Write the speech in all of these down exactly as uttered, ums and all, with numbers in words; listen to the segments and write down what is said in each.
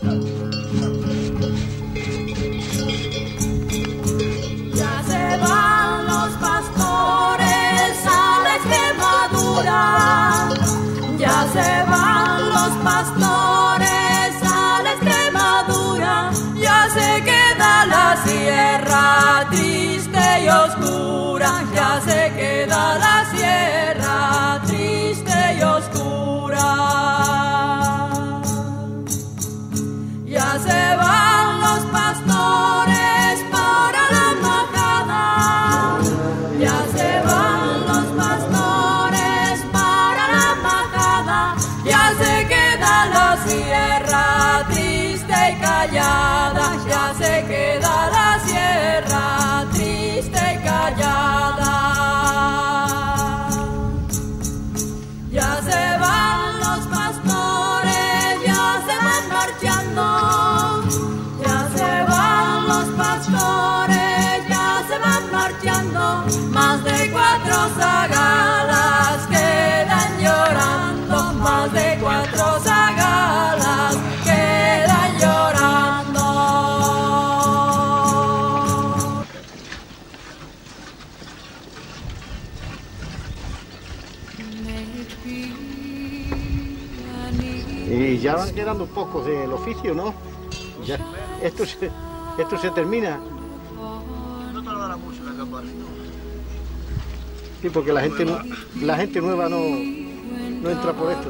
Ya se van los pastores a la Extremadura, ya se van los pastores a la Extremadura, ya se queda la sierra triste y oscura, ya se queda la sierra triste y oscura. Ya se van los pastores para la majada, ya se van los pastores para la majada, ya se queda la sierra triste y callada, ya se queda la sierra triste y callada. Ya se van los pastores, ya se van marchando, ya se van los pastores, ya se van marchando, más de cuatro zagalas quedan llorando, más de cuatro zagalas quedan llorando. Y ya van quedando pocos del oficio, ¿no? Ya, esto se, esto se termina. No tardará mucho en acabar. Sí, porque la gente, nu- la gente nueva no, no entra por esto.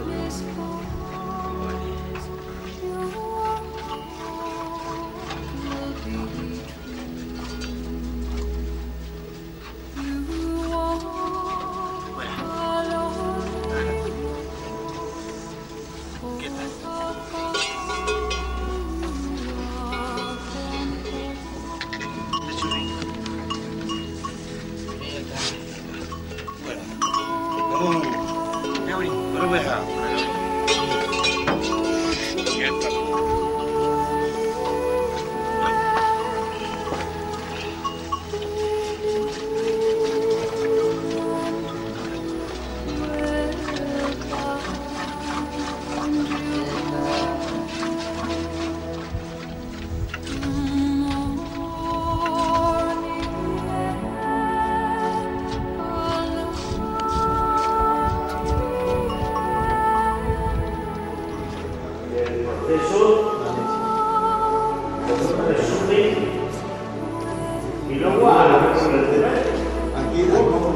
Y luego a la aquí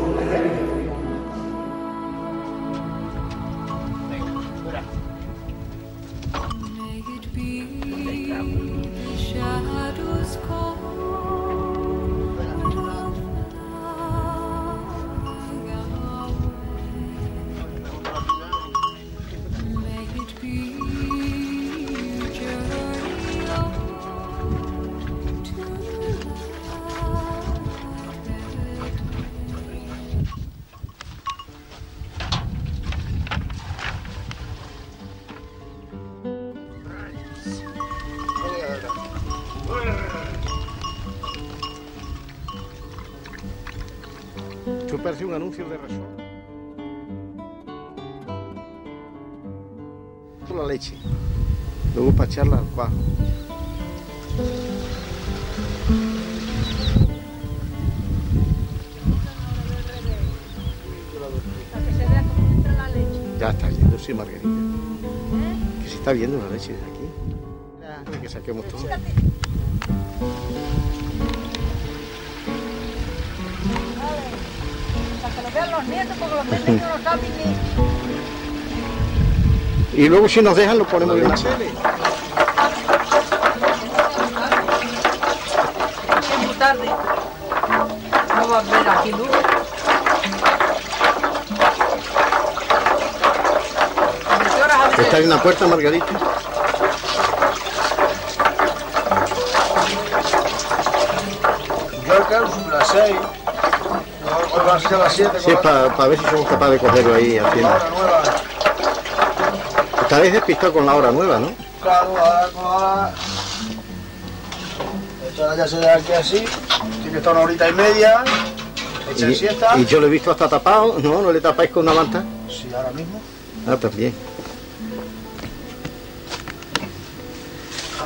Esto parece un anuncio de resort. Esto es la leche. Luego para echarla al cuajo. Ya está yendo, sí, Margarita. Que se está viendo la leche desde aquí. Ya, que saquemos todo. Los nietos, porque los nenes no lo saben ni... Y luego si nos dejan lo ponemos en la tele. Es muy tarde. No va a ver aquí luz. ¿Está en la puerta, Margarita? Yo alcanzo a las seis. Hoy va a ser a las siete. Sí, para pa ver si somos capaces de cogerlo ahí al tiempo. Estaréis despistados con la hora nueva, ¿no? Claro, ahora con la hora... Esto ahora ya se deja aquí así. Tiene que estar una horita y media. Echan Y, siesta. y yo lo he visto hasta tapado, ¿no? ¿No le tapáis con una manta? Sí, ahora mismo. Ah, también.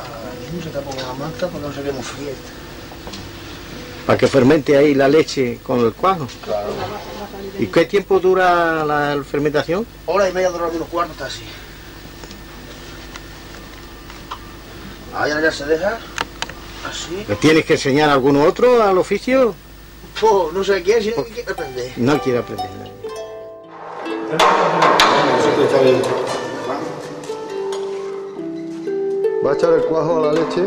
No se tapa con la manta porque no se quede muy fría. Para que fermente ahí la leche con el cuajo. Claro. ¿Y qué tiempo dura la fermentación? Hora y media dura unos cuartos, está así. Ahí ahora ya se deja así. ¿Le tienes que enseñar a alguno otro al oficio? Oh, no sé quién, si no quiere aprender. No quiere aprender nadie. Va a echar el cuajo a la leche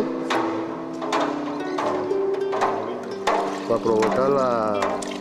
para provocar la...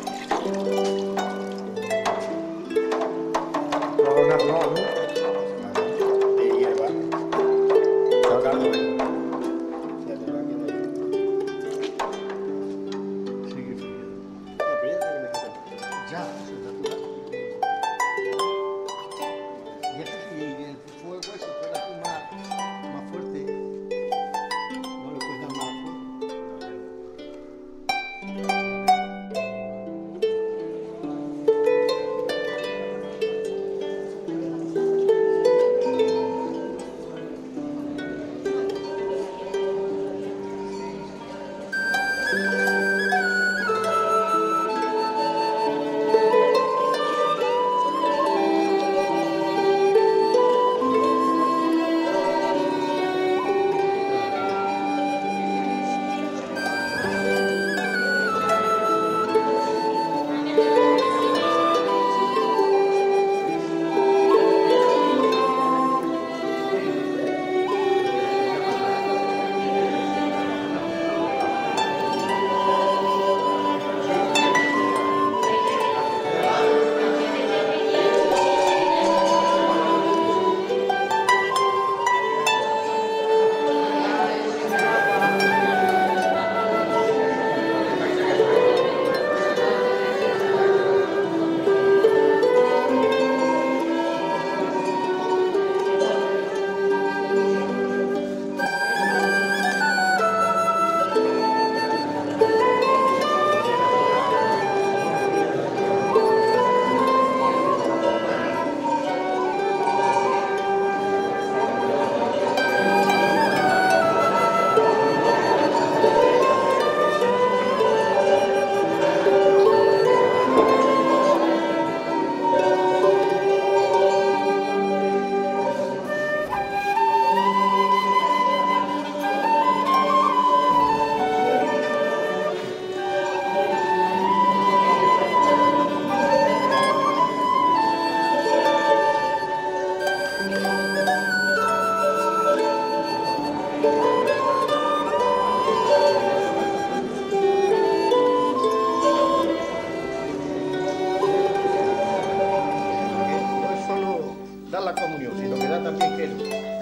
La comunión, sino que da también queso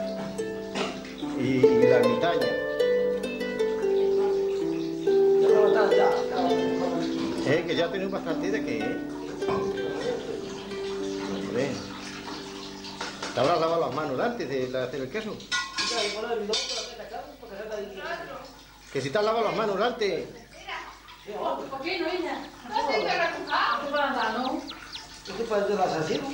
y, y la ermitaña. Eh, que ya tenemos bastante de qué, ¿eh? Hombre. ¿Te habrás lavado las manos antes de hacer el queso? Que si te has lavado las manos antes. ¿Por qué no, ella? No te quiero recoger. ¿Qué para andar, no? ¿Qué pasa de las así?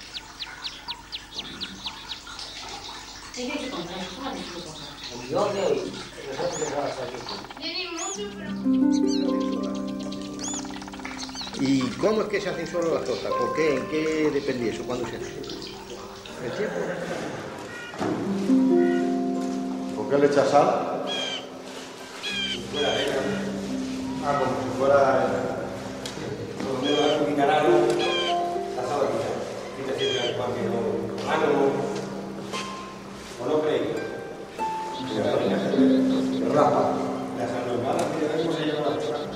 Sí, que se compra, es una disculpa. Yo de hoy, Tiene mucho, pero... ¿Y cómo es que se hacen solo las tortas? ¿Por qué? ¿En qué depende eso? ¿Cuándo se hace? ¿El tiempo? ¿Por qué le echas sal? Ah, como si fuera... Por lo menos un canal, la sal aquí, quita siempre el pan que no... Ah, no... ¿O no creéis? Rapa. La sal normal, así de cómo se llama la sal.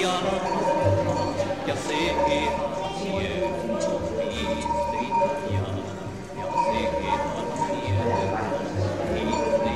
Italiano, ya sé que también fuiste italiano, ya sé que también fuiste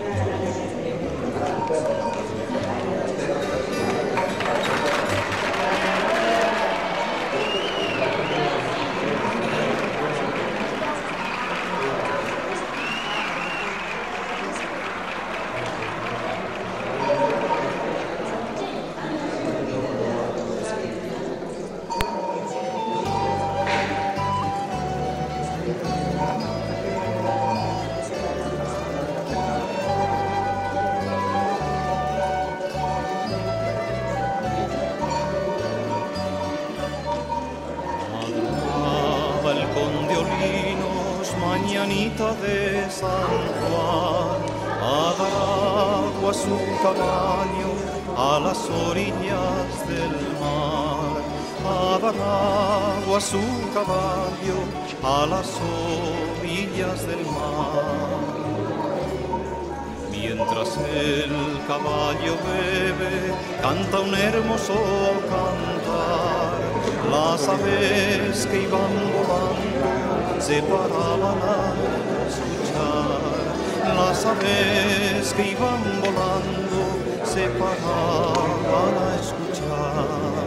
mañanita de San Juan, a dar agua a su caballo a las orillas del mar, a dar agua a su caballo a las orillas del mar. Mientras el caballo bebe, canta un hermoso cantar, las aves que iban volando se paraban a escuchar, las aves que iban volando se paraban a escuchar.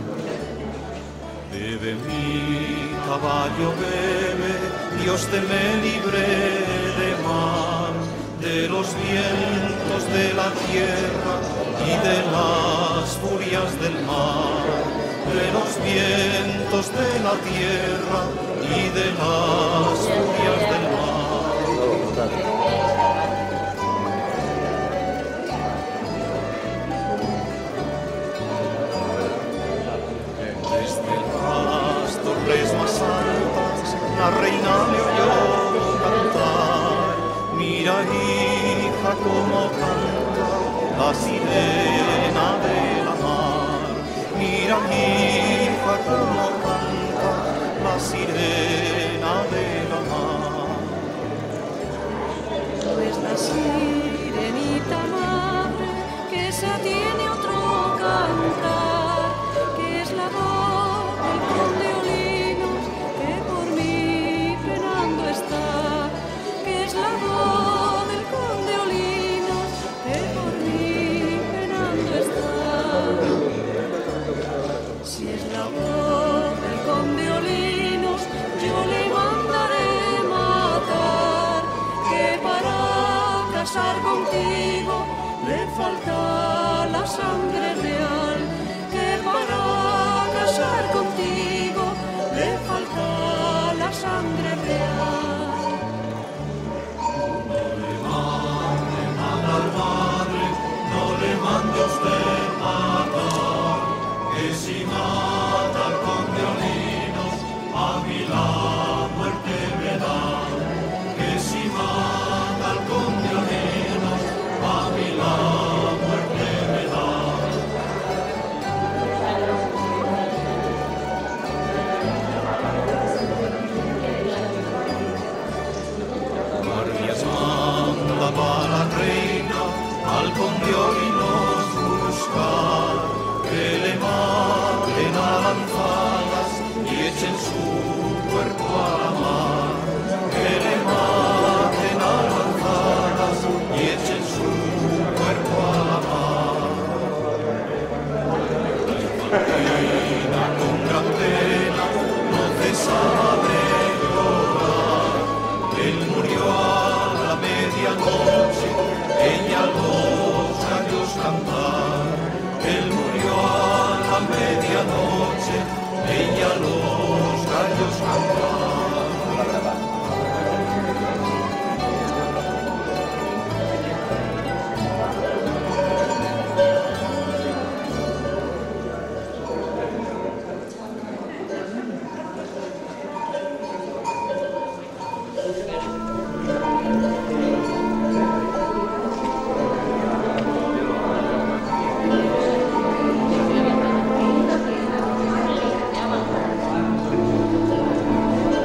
Bebe mi caballo, bebe, Dios te me libre de mal, de los vientos de la tierra y de las furias del mar, de los vientos de la tierra y de las furias del mar. Desde las torres más altas la reina le oyó cantar, mira hija cómo canta la sirena de la mar, mira hija cómo canta la sirena de la mar. Pues la sirenita madre que esa tiene otro cantar, que es la voz del conde Olinos que por mí penando está, que es la voz del conde Olinos que por mí penando está. Si es la voz del conde Olinos, yo le mandaré matar, que para casar contigo le falta la sangre real, que para casar contigo le falta la sangre real. No le mande matar, madre, no le mande usted matar, que si mata al conde Olinos, a mí la muerte me da, que si mata al conde Olinos, a mí la muerte me da. Guardias mandaba la reina al conde Olinos buscar, que le maten a lanzadas y echen su cuerpo a la mar, que le maten a lanzadas y echen su cuerpo a la mar. La infantina con gran pena no cesaba de llorar, él murió a la medianoche, ella los gallos cantar, él murió a la medianoche, ella los gallos cantar. Thank you.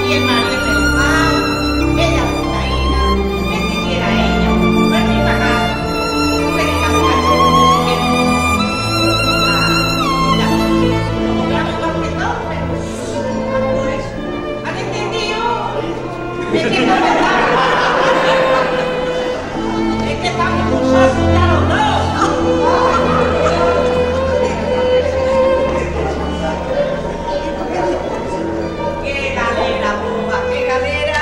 Y el marido del mal, ella cocaína, que te quiera ella, vete para acá, vete para acá, ¿han entendido? Es que no me da. Es que estamos impulsados ya los dos. ¡Qué galera, boba! ¡Qué galera!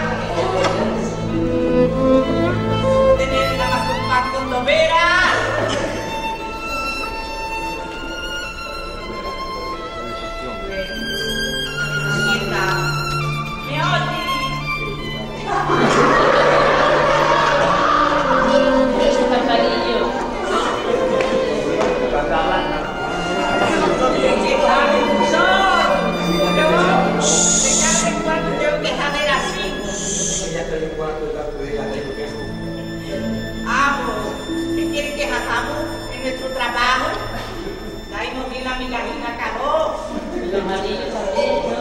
Tener nada más que un pan con dobera. Aquí está. ¿Me oyes? Ese campanillo. ¿Qué tal el sol? No, de cada en cuando tengo que saber así. Amo, ¿qué quieren que hagamos en nuestro trabajo? Traemos bien la migajina calor. Los amarillos también, ¿no?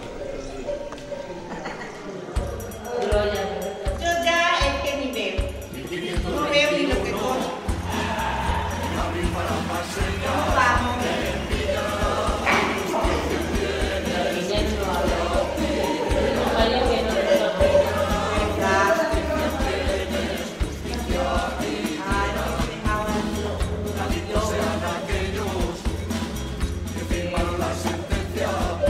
Gloria. Yo ya es que ni veo. No veo ni lo que como. ¿Cómo vamos? La niña no habla. Los amarillos que no les toca. ¿Verdad? Ay, no se dejaba yo.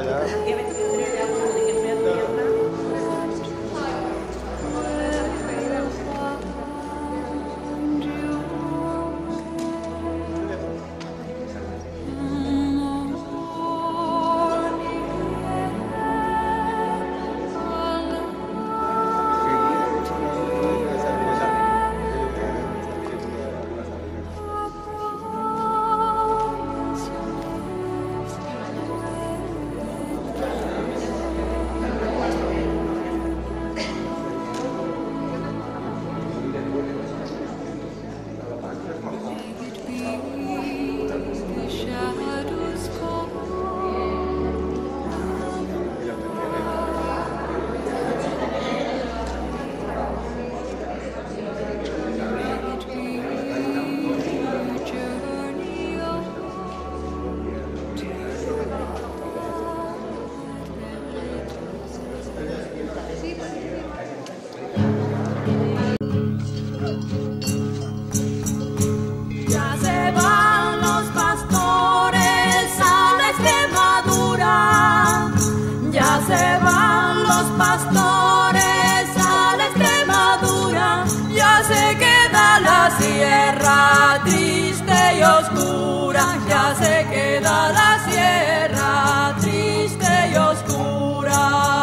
pastores a la Extremadura, ya se queda la sierra triste y oscura, ya se queda la sierra triste y oscura.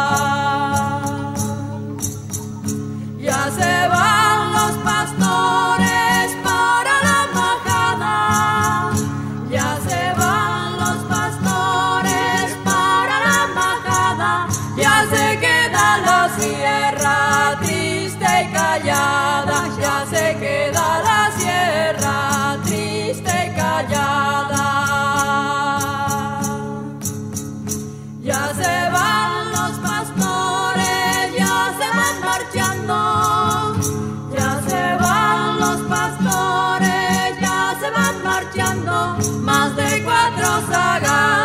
Ya se van los pastores para la majada, ya se van los pastores para la majada, ya se queda la sierra triste y callada, ya se queda la sierra triste y callada. Ya se van los pastores, ya se van marchando, ya se van los pastores, ya se van marchando, más de cuatro sagas.